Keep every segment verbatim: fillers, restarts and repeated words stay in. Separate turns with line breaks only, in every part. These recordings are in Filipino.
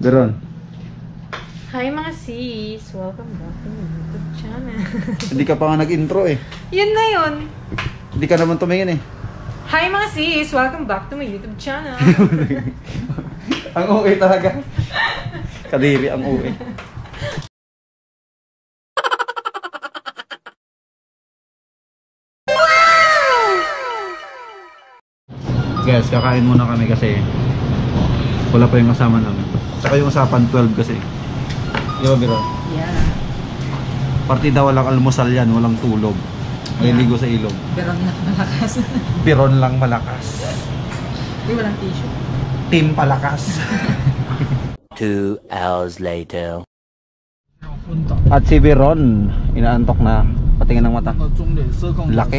Beron.
Hi mga sis! Welcome back to my YouTube channel.
Hindi ka pa nga nag-intro eh.
Yun na yun!
Hindi ka naman tumingin eh.
Hi mga sis! Welcome back to my YouTube channel.
Ang okay talaga. Kadiri ang okay. Guys, kakain muna kami kasi wala pa yung kasama namin. Saka yung usapan twelve kasi. Di ba, Biro?
Yeah.
Partida walang almusal yan, walang tulog. Maliligo sa ilog.
Biron lang malakas.
Biron lang malakas.
Di walang tissue.
Team palakas.
Two hours later.
At si Biron, inaantok na. Patingin ng mata. Laki.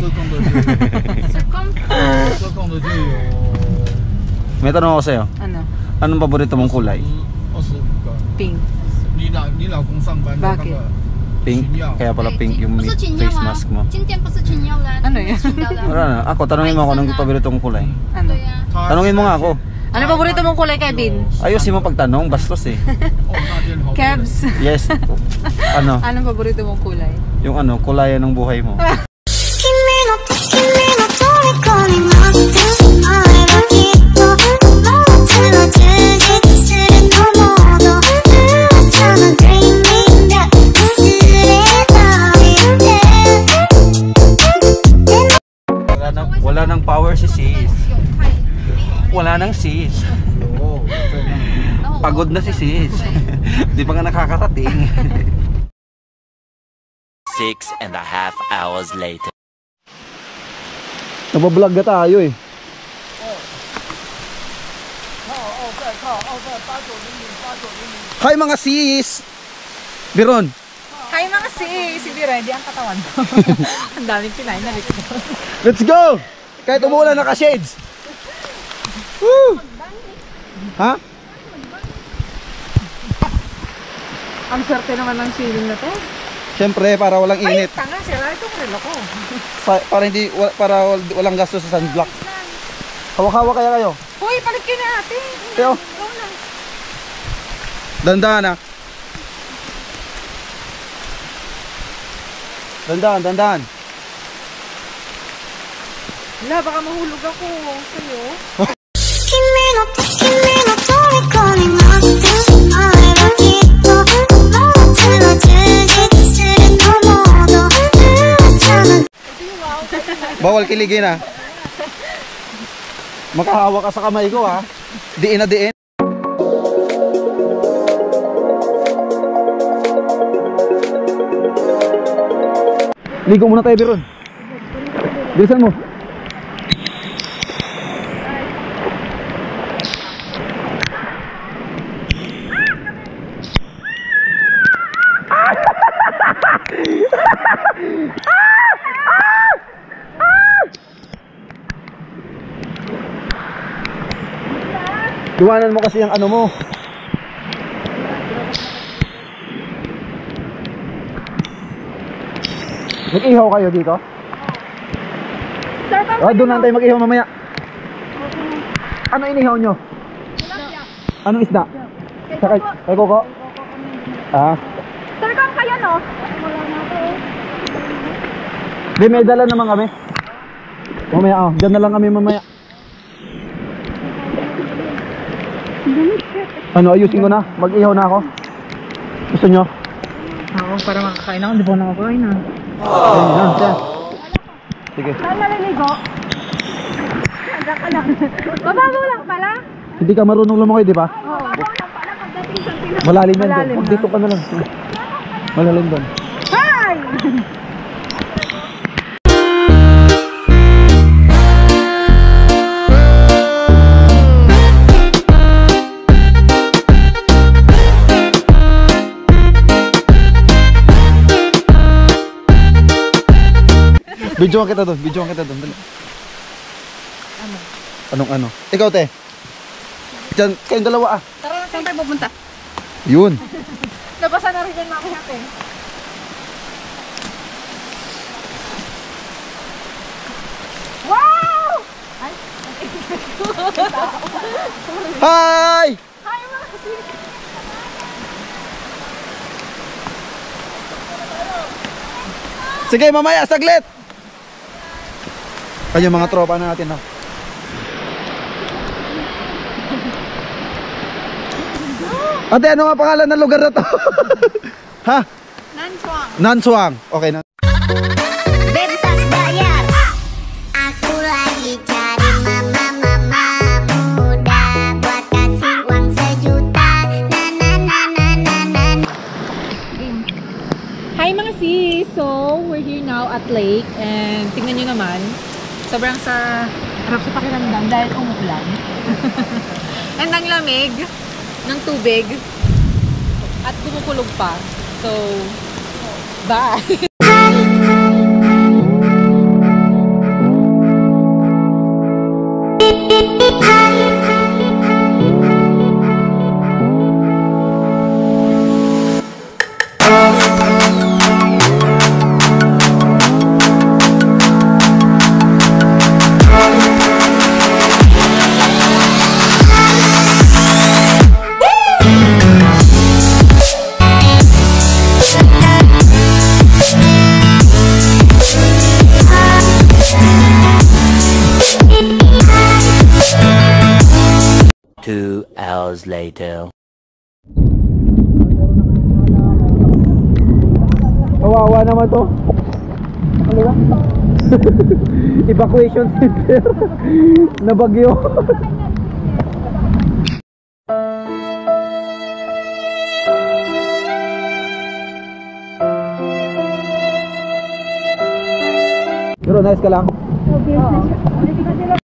May tanong ako sa'yo.
Ano?
Anong paborito mong kulay?
Pink. Bakit?
Pink? Kaya pala pink yung face mask mo.
Ano yan?
Wala na. Ako, tanongin mo ako anong paborito mong kulay.
Ano?
Tanongin mo nga ako.
Ano paborito mong kulay, Kevin?
Ayusin mo pagtanong, bastos eh.
Kebs.
Yes. Ano?
Anong paborito mong kulay?
Yung ano, kulayan ng buhay mo. Wala nang, wala nang power si sis. Wala nang sis. Pagod na si sis. Di pa nga nakakarating.
Six and a half hours later.
Nabablog na tayo eh. Hi mga sis! Biron!
Hi mga sis! Hindi ready ang katawan mo. Ang daming kinain na rin.
Let's go! Kahit umulan naka-shades! Woo! Ha?
Ang swerte naman ng ceiling na to.
Siyempre, para walang init.
Ay, tanga, sira itong relo ko.
Pa- para hindi, wa- para wal- walang gastos sa sunblock. Hawak-hawak kaya kayo?
Hoy, palit kayo na ate.
Yo. Dandahan ah. Dandahan, dandahan.
Wala, baka mahulog ako sa'yo.
Bawal kiligin ah. Makahawak ka sa kamay ko ah. Diin na diin. Ligo muna tayo, Biron. Bilisan mo. Duwanan mo kasi yung ano mo. Mag-ihaw kayo dito? Ah, doon lang tayo mag-ihaw mamaya. Ano inihaw nyo? Anong isda? Sa kay, kay Coco? Ah.
Sir, kung kayo no?
Di, may dala naman kami. Mamaya oh, dyan na lang kami mamaya. Ano, ayusin ko na. Mag-ihaw na ako. Gusto nyo?
Oo, para makakain ako. Hindi po nakakain na.
Ayun na, dyan. Sige.
Saan naliligo? Handa ka lang. Mababaw lang pala.
Hindi ka marunong lumakoy, di ba?
Oo. Mababaw lang pala pagdating sa pinag...
Malalim yan
Malalim
doon.
na.
Dito ka na lang. Malalim doon.
Hi!
Videoan kita doon, videoan kita doon. Dali.
Ano?
Anong ano? Ikaw, te. Diyan, kayong dalawa ah.
Tara, saan tayo pupunta?
Yun.
Nabasa na rin yan mamaya ate.
Wow!
Hi!
Hi mga sis!
Sige, mamaya, saglit. Kayo mga tropa natin, ha. Ate, ano nga pangalan ng lugar na to? Ha?
Nanswang.
Nanswang. Okay na.
Bebas bayar. Aku lagi cari mama-mama muda buat kasih uang sejuta. Na na na na na na.
Hi mga sis! So, we're here now at lake and tingnan nyo naman, sobrang sa harap sa pakiramdam dahil umuulan. And ang lamig ng tubig at kumukulog pa. So, bye!
Two hours later.
Kawawa naman to. Ano ba? Evacuation center. Na bagyo. Pero nice ka lang.